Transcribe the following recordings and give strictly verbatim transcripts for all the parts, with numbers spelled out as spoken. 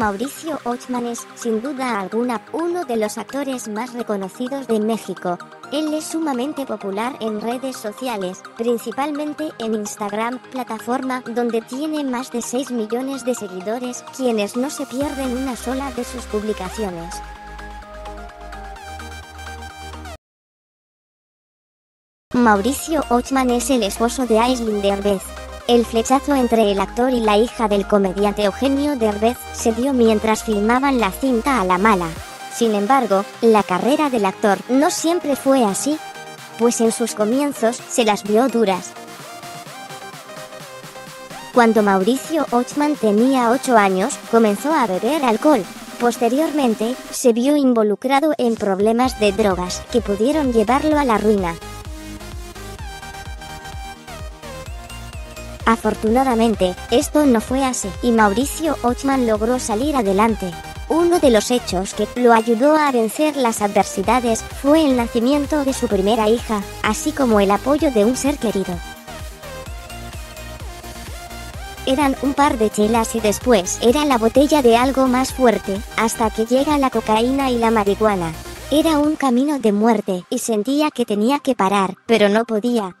Mauricio Ochman es, sin duda alguna, uno de los actores más reconocidos de México. Él es sumamente popular en redes sociales, principalmente en Instagram, plataforma donde tiene más de seis millones de seguidores, quienes no se pierden una sola de sus publicaciones. Mauricio Ochman es el esposo de Aislinn Derbez. El flechazo entre el actor y la hija del comediante Eugenio Derbez se dio mientras filmaban la cinta A la mala. Sin embargo, la carrera del actor no siempre fue así, pues en sus comienzos se las vio duras. Cuando Mauricio Ochman tenía ocho años, comenzó a beber alcohol. Posteriormente, se vio involucrado en problemas de drogas que pudieron llevarlo a la ruina. Afortunadamente, esto no fue así, y Mauricio Ochman logró salir adelante. Uno de los hechos que lo ayudó a vencer las adversidades fue el nacimiento de su primera hija, así como el apoyo de un ser querido. Eran un par de chelas y después era la botella de algo más fuerte, hasta que llega la cocaína y la marihuana. Era un camino de muerte, y sentía que tenía que parar, pero no podía.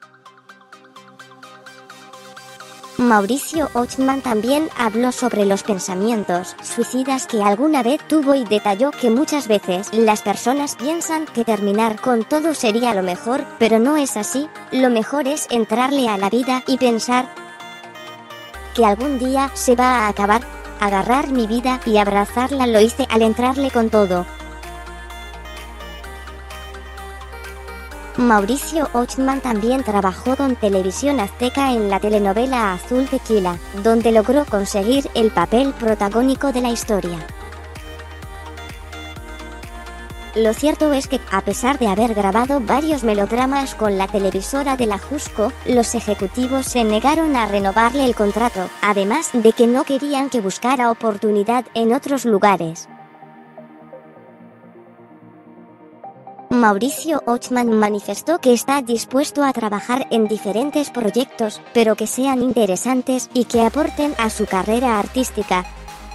Mauricio Ochman también habló sobre los pensamientos suicidas que alguna vez tuvo y detalló que muchas veces las personas piensan que terminar con todo sería lo mejor, pero no es así. Lo mejor es entrarle a la vida y pensar que algún día se va a acabar. Agarrar mi vida y abrazarla lo hice al entrarle con todo. Mauricio Ochman también trabajó con Televisión Azteca en la telenovela Azul Tequila, donde logró conseguir el papel protagónico de la historia. Lo cierto es que, a pesar de haber grabado varios melodramas con la televisora de la Jusco, los ejecutivos se negaron a renovarle el contrato, además de que no querían que buscara oportunidad en otros lugares. Mauricio Ochman manifestó que está dispuesto a trabajar en diferentes proyectos, pero que sean interesantes y que aporten a su carrera artística.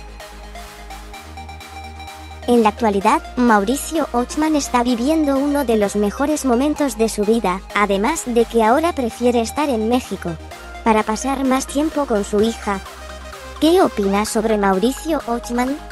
En la actualidad, Mauricio Ochman está viviendo uno de los mejores momentos de su vida, además de que ahora prefiere estar en México para pasar más tiempo con su hija. ¿Qué opinas sobre Mauricio Ochman?